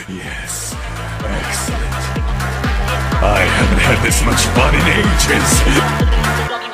Yes. Excellent. I haven't had this much fun in ages.